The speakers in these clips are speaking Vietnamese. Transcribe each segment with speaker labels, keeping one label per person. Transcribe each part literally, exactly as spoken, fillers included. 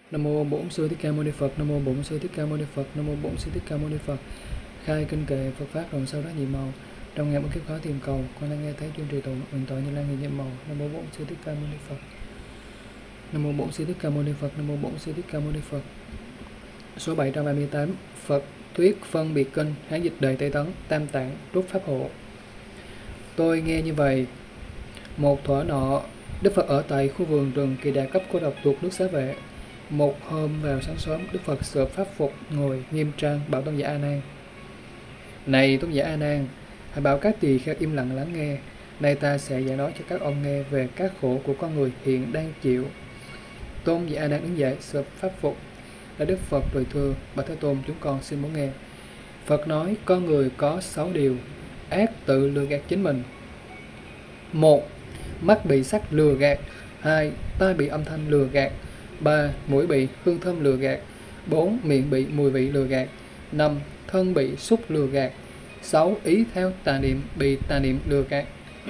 Speaker 1: Nam mô Bổn Sư Thích Ca Mâu Ni Phật. Nam mô Bổn Sư Thích Ca Mâu Ni Phật. Nam mô Bổn Sư Thích Ca Mâu Ni Phật. Khai kinh kệ Phật pháp rồi sau đó nhiệm màu. Trong ngày một kiếp khó tìm cầu, con đang nghe thấy chuyên trì tụng nguyện tội như lan hiện nhiệm màu. Nam mô Bổn Sư Thích Ca Mâu Ni Phật. Nam mô Bổn Sư Thích Ca Mâu Ni Phật. Nam mô Bổn Sư Thích Ca Mâu Ni Phật. Số bảy trăm ba mươi tám. Phật thuyết phân biệt kinh, Hán dịch đời Tây Tấn, Tam Tạng, Rút Pháp Hộ. Tôi nghe như vậy. Một thuở nọ, Đức Phật ở tại khu vườn rừng Kỳ Đà Cấp cô độc thuộc nước Xá Vệ. Một hôm vào sáng sớm, Đức Phật sợp pháp phục ngồi nghiêm trang bảo tôn giả A Nan: Này tôn giả A Nan, hãy bảo các tỳ kheo im lặng lắng nghe. Nay ta sẽ giải nói cho các ông nghe về các khổ của con người hiện đang chịu. Tôn giả A Nan đứng dậy sợp pháp phục. Là Đức Phật rồi thưa: Bạch Thế Tôn, chúng con xin muốn nghe. Phật nói: Con người có sáu điều ác tự lừa gạt chính mình. Một, mắt bị sắc lừa gạt. Hai, tai bị âm thanh lừa gạt. Ba, mũi bị hương thơm lừa gạt. Bốn, miệng bị mùi vị lừa gạt. Năm, thân bị xúc lừa gạt. Sáu, ý theo tà niệm bị tà niệm lừa gạt.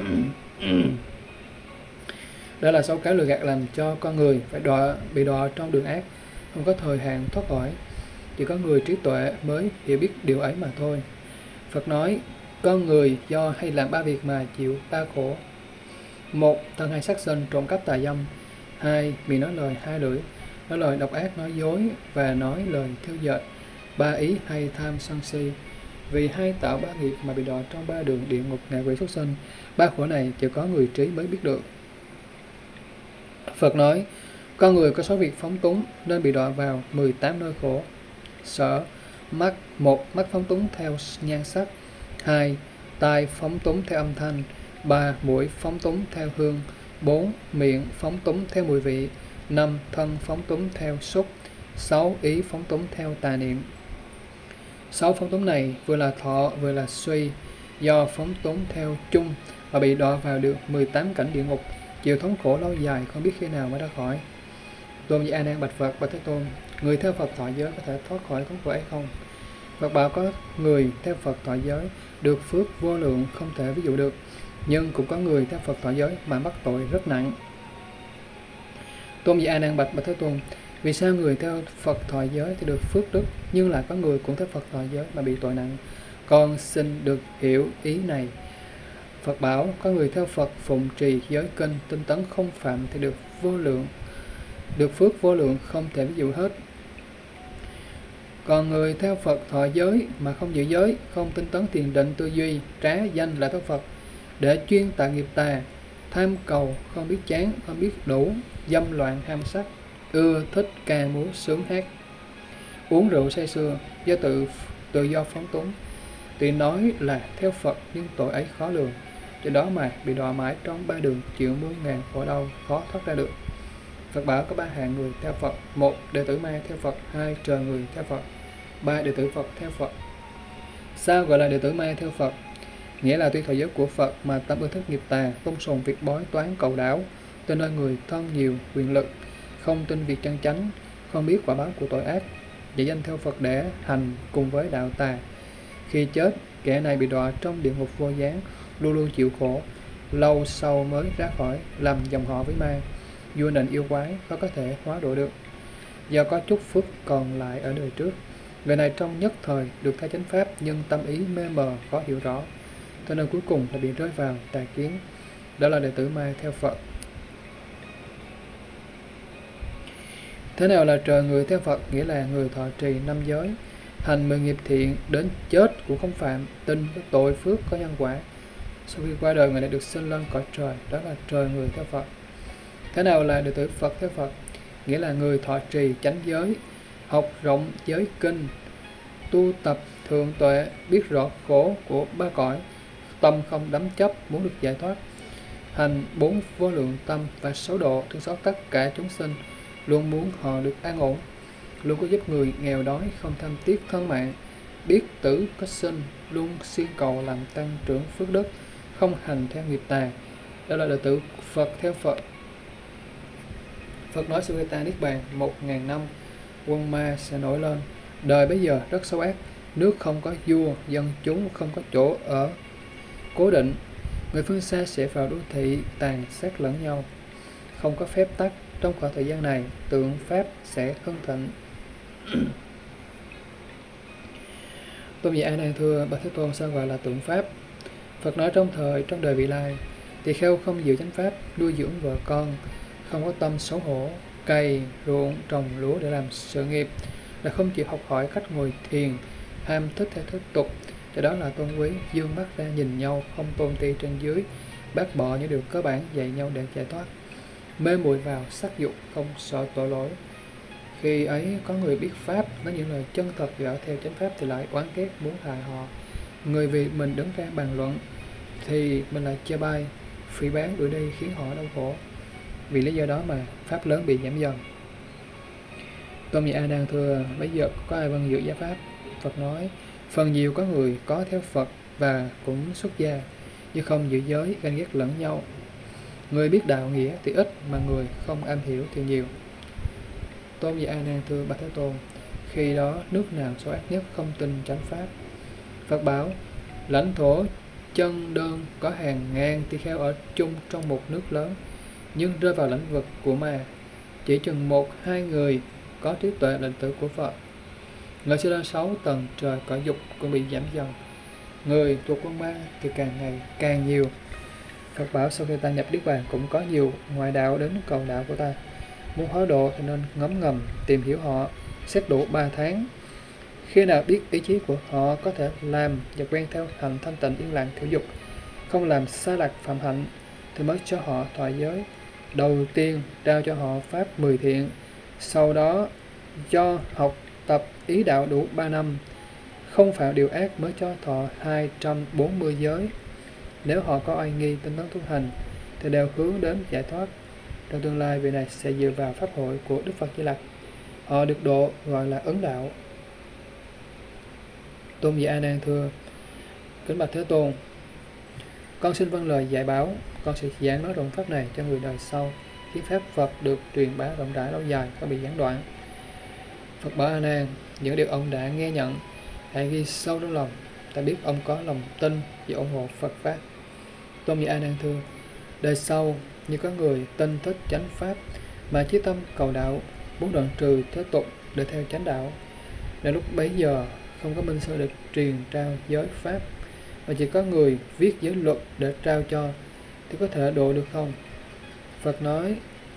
Speaker 1: Đó là sáu cái lừa gạt làm cho con người phải đọa bị đọa trong đường ác, không có thời hạn thoát khỏi. Chỉ có người trí tuệ mới hiểu biết điều ấy mà thôi. Phật nói: Con người do hay làm ba việc mà chịu ba khổ. Một, thân hay sát sinh, trộm cắp, tà dâm. Hai, miệng nói lời hai lưỡi, nói lời độc ác, nói dối và nói lời thiêu dệt. Ba, ý hay tham sân si. Vì hai tạo ba nghiệp mà bị đọa trong ba đường địa ngục, ngạ quỷ, súc sinh. Ba khổ này chỉ có người trí mới biết được. Phật nói: Con người có số việc phóng túng nên bị đọa vào mười tám nơi khổ. Sở mắt: một, mắt phóng túng theo nhan sắc. Hai, tai phóng túng theo âm thanh. Ba, mũi phóng túng theo hương. Bốn, miệng phóng túng theo mùi vị. Năm, thân phóng túng theo xúc. Sáu, ý phóng túng theo tà niệm. Sáu phóng túng này vừa là thọ vừa là suy, do phóng túng theo chung và bị đọa vào được mười tám cảnh địa ngục, chịu thống khổ lâu dài không biết khi nào mới ra khỏi. Tôn giả A Nan bạch Phật: Bạch Thế Tôn, người theo Phật thọ giới có thể thoát khỏi thống khổ ấy không? Phật bảo: Có người theo Phật thọ giới được phước vô lượng không thể ví dụ được, nhưng cũng có người theo Phật thọ giới mà mắc tội rất nặng. Tôn giả A Nan bạch: Bạch Thế Tôn, vì sao người theo Phật thọ giới thì được phước đức, nhưng lại có người cũng theo Phật thọ giới mà bị tội nặng? Con xin được hiểu ý này. Phật bảo: Có người theo Phật phụng trì giới kinh, tinh tấn không phạm thì được vô lượng, được phước vô lượng không thể ví dụ hết. Còn người theo Phật thọ giới mà không giữ giới, không tinh tấn thiền định tư duy, trá danh là theo Phật, để chuyên tạo nghiệp tà, tham cầu, không biết chán, không biết đủ, dâm loạn ham sắc, ưa thích ca múa sướng hát, uống rượu say sưa, do tự tự do phóng túng. Tuy nói là theo Phật nhưng tội ấy khó lường, do đó mà bị đọa mãi trong ba đường chịu muôn ngàn khổ đau, khó thoát ra được. Phật bảo có ba hạng người theo Phật: một, đệ tử ma theo Phật. Hai, trời người theo Phật. Ba, đệ tử Phật theo Phật. Sao gọi là đệ tử ma theo Phật? Nghĩa là tuy thọ giới của Phật mà tâm ưa thích nghiệp tà, tôn sùng việc bói toán cầu đảo, tin nơi người thân nhiều quyền lực, không tin việc chân chánh, không biết quả báo của tội ác, dạy danh theo Phật để hành cùng với đạo tà. Khi chết, kẻ này bị đọa trong địa ngục vô gián, luôn luôn chịu khổ, lâu sau mới ra khỏi, làm dòng họ với ma, vua nền yêu quái, khó có thể hóa độ được. Do có chút phước còn lại ở đời trước, người này trong nhất thời được thay chánh pháp, nhưng tâm ý mê mờ khó hiểu rõ, cho nên cuối cùng là bị rơi vào tà kiến. Đó là đệ tử ma theo Phật. Thế nào là trời người theo Phật? Nghĩa là người thọ trì năm giới, hành mười nghiệp thiện, đến chết cũng không phạm, tin có tội phước, có nhân quả. Sau khi qua đời, người này được sinh lên cõi trời. Đó là trời người theo Phật. Thế nào là đệ tử Phật theo Phật? Nghĩa là người thọ trì chánh giới, học rộng giới kinh, tu tập thượng tuệ, biết rõ khổ của ba cõi, tâm không đắm chấp, muốn được giải thoát, hành bốn vô lượng tâm và sáu độ, thương xót tất cả chúng sinh, luôn muốn họ được an ổn, luôn có giúp người nghèo đói, không tham tiếc thân mạng, biết tử có sinh, luôn siêng cầu làm tăng trưởng phước đức, không hành theo nghiệp tà. Đó là đệ tử Phật theo Phật. Phật nói Sugata Niết Bàn một ngàn năm, quân ma sẽ nổi lên. Đời bây giờ rất xấu ác, nước không có vua, dân chúng không có chỗ ở cố định, người phương xa sẽ vào đô thị tàn sát lẫn nhau, không có phép tắc, trong khoảng thời gian này tượng Pháp sẽ hưng thịnh. Tôn giả A Nan thưa: Bạch Thế Tôn, sao gọi là tượng Pháp? Phật nói: trong thời trong đời vị lai, tỳ kheo không giữ chánh pháp, nuôi dưỡng vợ con, không có tâm xấu hổ, cày ruộng trồng lúa để làm sự nghiệp, là không chịu học hỏi cách ngồi thiền, ham thích theo thế tục, do đó là tôn quý, dương mắt ra nhìn nhau, không tôn ti trên dưới, bác bỏ những điều cơ bản, dạy nhau để giải thoát, mê muội vào sắc dục, không sợ tội lỗi. Khi ấy có người biết pháp, nói những lời chân thật dõi theo chánh pháp thì lại oán ghét muốn hại họ. Người vì mình đứng ra bàn luận thì mình lại chê bai, phỉ báng đuổi đi khiến họ đau khổ. Vì lý do đó mà pháp lớn bị giảm dần. Tôn giả A Nan thưa: bây giờ có ai vâng giữ giáo pháp? Phật nói: phần nhiều có người có theo Phật và cũng xuất gia, nhưng không giữ giới, ganh ghét lẫn nhau. Người biết đạo nghĩa thì ít, mà người không am hiểu thì nhiều. Tôn giả A Nan thưa: Bạch Thế Tôn, khi đó nước nào xấu ác nhất, không tin chánh pháp? Phật bảo: lãnh thổ chân đơn có hàng ngàn tỳ kheo ở chung trong một nước lớn, nhưng rơi vào lĩnh vực của ma, chỉ chừng một hai người có trí tuệ là tử của Phật. Người sẽ lên sáu tầng trời cõi dục cũng bị giảm dần. Người thuộc quân ma thì càng ngày càng nhiều. Phật bảo: sau khi ta nhập niết bàn cũng có nhiều ngoại đạo đến cầu đạo của ta. Muốn hóa độ thì nên ngấm ngầm tìm hiểu họ, xét đủ ba tháng. Khi nào biết ý chí của họ có thể làm và quen theo hành thanh tịnh yên lặng thiểu dục, không làm sai lạc phạm hạnh, thì mới cho họ thọ giới. Đầu tiên trao cho họ pháp mười thiện, sau đó do học tập ý đạo đủ ba năm, không phạm điều ác mới cho thọ hai trăm bốn mươi giới. Nếu họ có oai nghi tinh tấn tu hành thì đều hướng đến giải thoát. Trong tương lai, vị này sẽ dựa vào pháp hội của Đức Phật Di Lặc. Họ được độ gọi là ấn đạo. Tôn giả A Nan thưa: kính bạch Thế Tôn, con xin vâng lời dạy bảo, con sẽ giảng nói rộng pháp này cho người đời sau, khiến pháp Phật được truyền bá rộng rãi lâu dài, không bị gián đoạn. Phật bảo: A Nan, những điều ông đã nghe nhận hãy ghi sâu trong lòng, ta biết ông có lòng tin và ủng hộ Phật pháp. Tôn giả A Nan thưa: đời sau như có người tin thích chánh pháp mà chí tâm cầu đạo, muốn đoạn trừ thế tục để theo chánh đạo, đến lúc bấy giờ không có minh sư được truyền trao giới pháp, mà chỉ có người viết giới luật để trao cho, thì có thể độ được không? Phật nói: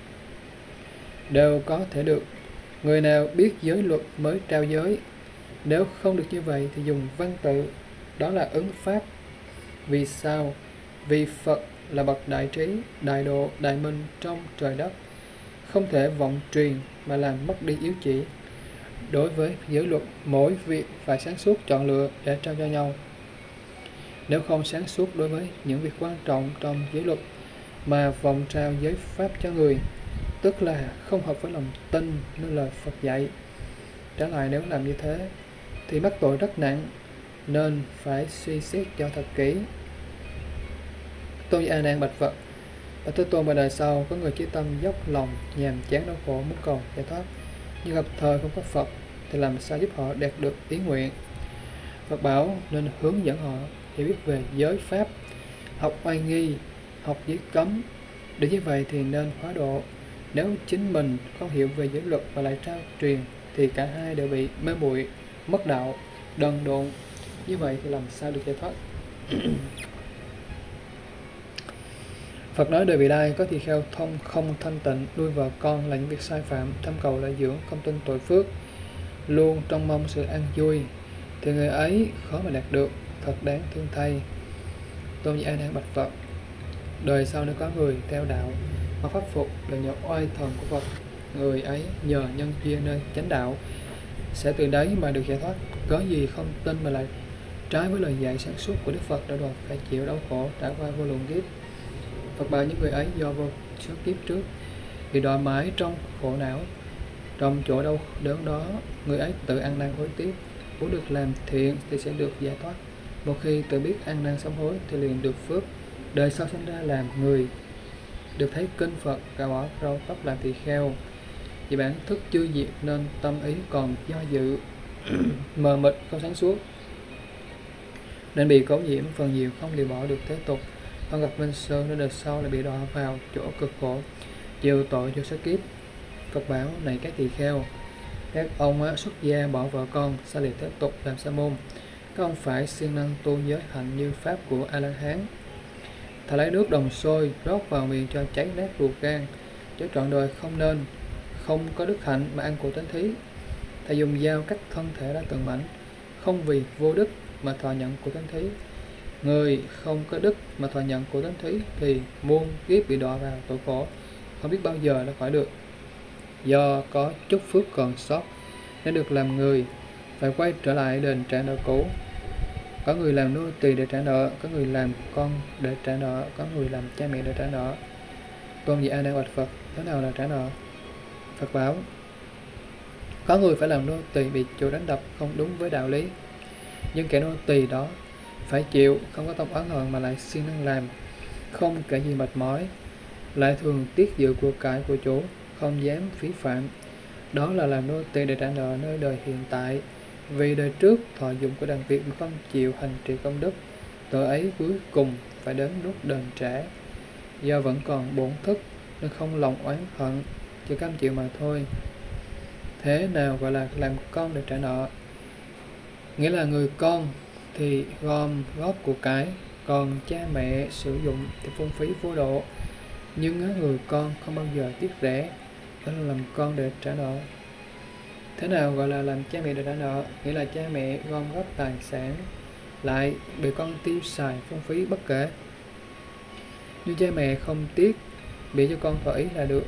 Speaker 1: đều có thể được. Người nào biết giới luật mới trao giới. Nếu không được như vậy thì dùng văn tự, đó là ứng pháp. Vì sao? Vì Phật là bậc đại trí, đại độ, đại minh trong trời đất, không thể vọng truyền mà làm mất đi yếu chỉ. Đối với giới luật, mỗi việc phải sáng suốt chọn lựa để trao cho nhau. Nếu không sáng suốt đối với những việc quan trọng trong giới luật mà vọng trao giới pháp cho người, tức là không hợp với lòng tin nơi lời Phật dạy. Trái lại, nếu làm như thế thì mắc tội rất nặng, nên phải suy xét cho thật kỹ. Tôn giả A Nan bạch Phật: Bạch Thế Tôn, vào đời sau có người chí tâm dốc lòng nhàm chán đau khổ muốn cầu giải thoát, nhưng gặp thời không có Phật thì làm sao giúp họ đạt được ý nguyện? Phật bảo: nên hướng dẫn họ hiểu biết về giới pháp, học oai nghi, học giới cấm. Để như vậy thì nên hóa độ. Nếu chính mình không hiểu về giới luật và lại trao truyền thì cả hai đều bị mê muội, mất đạo, đần độn. Như vậy thì làm sao được giải thoát? Phật nói: đời vị lai có tỳ kheo thông không thanh tịnh, nuôi vợ con là những việc sai phạm, tham cầu lợi dưỡng, không tin tội phước, luôn trông mong sự an vui, thì người ấy khó mà đạt được, thật đáng thương thay. Tôn giả A Nan bạch Phật: đời sau nếu có người theo đạo mà pháp phục là nhờ oai thần của Phật, người ấy nhờ nhân duyên nơi chánh đạo sẽ từ đấy mà được giải thoát. Có gì không tin mà lại trái với lời dạy sáng suốt của Đức Phật đã đòi phải chịu đau khổ trải qua vô lượng kiếp. Phật bảo: những người ấy do vô số kiếp trước thì đọa mãi trong khổ não, trong chỗ đau đớn đó, người ấy tự ăn năn hối tiếc, muốn được làm thiện thì sẽ được giải thoát. Một khi tự biết ăn năn sám hối thì liền được phước, đời sau sinh ra làm người, được thấy kinh Phật, cả bỏ râu tóc làm tỳ kheo. Vì bản thức chưa diệt nên tâm ý còn do dự, mờ mịt không sáng suốt, nên bị cấu nhiễm, phần nhiều không lìa bỏ được thế tục, không gặp minh sư, nên đời sau lại bị đọa vào chỗ cực khổ. chịu tội cho sát kiếp. Phật bảo: này các tỳ kheo, các ông xuất gia bỏ vợ con, xa lìa thế tục làm sa môn, các ông phải siêng năng tu giới hạnh như pháp của A La Hán. Thà lấy nước đồng sôi rót vào miệng cho cháy nát ruột gan, chứ trọn đời không nên không có đức hạnh mà ăn của thánh thí. Thà dùng dao cắt thân thể ra từng mảnh, không vì vô đức mà thọ nhận của thánh thí. Người không có đức mà thọ nhận của thánh thí thì muôn kiếp bị đọa vào tội khổ, không biết bao giờ đã khỏi được. Do có chút phước còn sót nên được làm người, phải quay trở lại đền trả nợ cũ. Có người làm nô tỳ để trả nợ, có người làm con để trả nợ, có người làm cha mẹ để trả nợ. Tôn vị A Nan bạch Phật: thế nào là trả nợ? Phật bảo: có người phải làm nô tỳ bị chủ đánh đập không đúng với đạo lý, nhưng kẻ nô tỳ đó phải chịu, không có tâm oán hận mà lại siêng năng làm, không kể gì mệt mỏi, lại thường tiết dự của cải của chủ, không dám phí phạm. Đó là làm nô tỳ để trả nợ nơi đời hiện tại, vì đời trước thọ dụng của đàn việc mà không chịu hành trì công đức, tội ấy cuối cùng phải đến lúc đền trả. Do vẫn còn bổn thức nên không lòng oán hận, chỉ cam chịu mà thôi. Thế nào gọi là làm con để trả nợ? Nghĩa là người con thì gom góp của cái, còn cha mẹ sử dụng thì phung phí vô độ. Nhưng người con không bao giờ tiếc rẻ, đó là làm con để trả nợ. Thế nào gọi là làm cha mẹ để trả nợ? Nghĩa là cha mẹ gom góp tài sản lại bị con tiêu xài phung phí bất kể, nhưng cha mẹ không tiếc, bị cho con thỏa ý là được.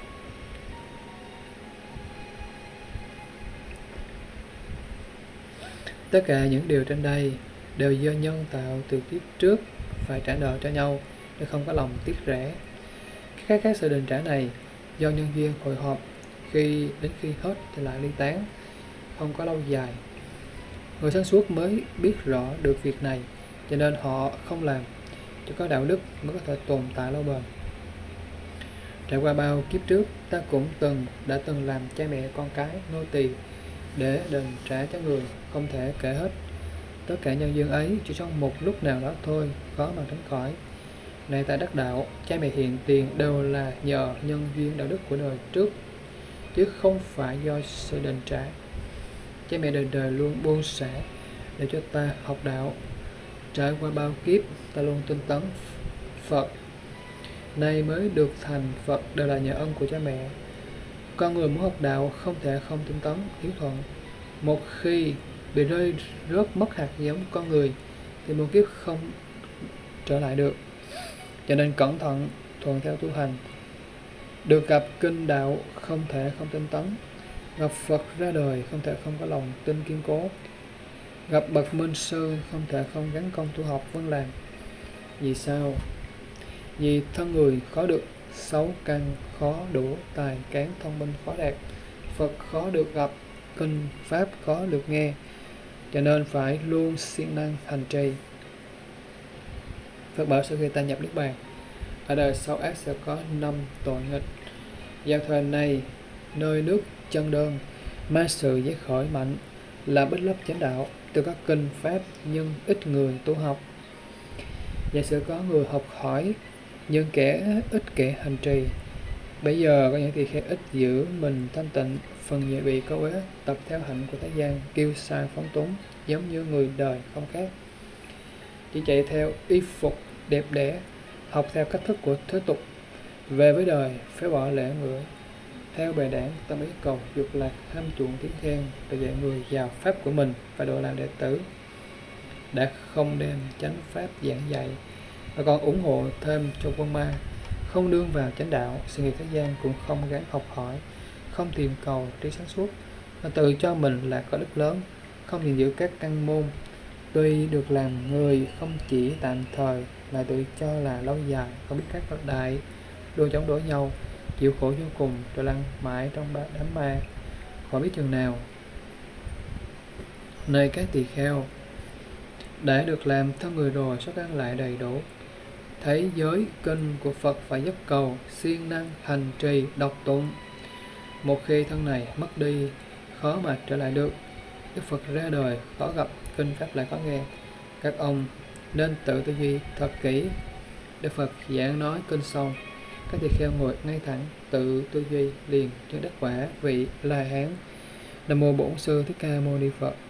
Speaker 1: Tất cả những điều trên đây đều do nhân tạo từ kiếp trước phải trả nợ cho nhau, nên không có lòng tiếc rẻ. Các các sự đền trả này do nhân duyên hội họp, khi đến khi hết thì lại ly tán, không có lâu dài. Người sáng suốt mới biết rõ được việc này, cho nên họ không làm. Chỉ có đạo đức mới có thể tồn tại lâu bền. Trải qua bao kiếp trước, ta cũng từng đã từng làm cha mẹ con cái nô tỳ để đền trả cho người, không thể kể hết. Tất cả nhân duyên ấy chỉ trong một lúc nào đó thôi, khó mà tránh khỏi. Này tại đắc đạo, cha mẹ hiện tiền đều là nhờ nhân duyên đạo đức của đời trước, chứ không phải do sự đền trả. Cha mẹ đời đời luôn buông xả để cho ta học đạo. Trải qua bao kiếp, ta luôn tinh tấn Phật, nay mới được thành Phật đều là nhờ ân của cha mẹ. Con người muốn học đạo không thể không tinh tấn, hiếu thuận. Một khi bị rơi rớt mất hạt giống con người thì một kiếp không trở lại được. Cho nên cẩn thận thuận theo tu hành. Được gặp kinh đạo không thể không tinh tấn. Gặp Phật ra đời không thể không có lòng tin kiên cố. Gặp bậc minh sư không thể không gắn công tu học vân làm. Vì sao? Vì thân người khó được, xấu căn khó đủ, tài cán thông minh khó đạt, Phật khó được gặp, kinh pháp khó được nghe, cho nên phải luôn siêng năng hành trì. Phật bảo sau khi ta nhập Niết Bàn, ở đời sau ác sẽ có năm tội nghịch. Giao thời này, nơi nước chân đơn, ma sự giác khỏi mạnh, là bích lấp chánh đạo, từ các kinh pháp nhưng ít người tu học. Giả sử có người học hỏi, nhưng kẻ ít kẻ hành trì. Bây giờ có những tỳ kheo ít giữ mình thanh tịnh, phần nhẹ bị câu uế, tập theo hạnh của thế gian, kiêu sa phóng túng, giống như người đời không khác. Chỉ chạy theo y phục đẹp đẽ, học theo cách thức của thế tục, về với đời phải bỏ lễ ngưỡi, theo bè đảng tâm ý cầu dục lạc, ham chuộng tiếng khen, để dạy người vào pháp của mình phải độ làm đệ tử, đã không đem chánh pháp giảng dạy và còn ủng hộ thêm cho quân ma, không đương vào chánh đạo, sự nghiệp thế gian cũng không gắng học hỏi, không tìm cầu trí sáng suốt, và tự cho mình là có đức lớn, không gìn giữ các căn môn, tuy được làm người không chỉ tạm thời, lại tự cho là lâu dài, không biết các bậc đại, luôn chống đối nhau, chịu khổ vô cùng, rồi lăn mãi trong đám ma, khỏi biết chừng nào. Này các tỳ kheo, đã được làm thân người rồi, số căn lại đầy đủ, thấy giới kinh của Phật phải dốc cầu, siêng năng hành trì đọc tụng. Một khi thân này mất đi, khó mà trở lại được. Đức Phật ra đời, khó gặp kinh pháp lại khó nghe. Các ông nên tự tư duy thật kỹ. Đức Phật giảng nói kinh xong, Các tỳ kheo ngồi ngay thẳng, tự tư duy liền cho đắc quả vị La Hán. Nam mô Bổn Sư Thích Ca Mâu Ni Phật.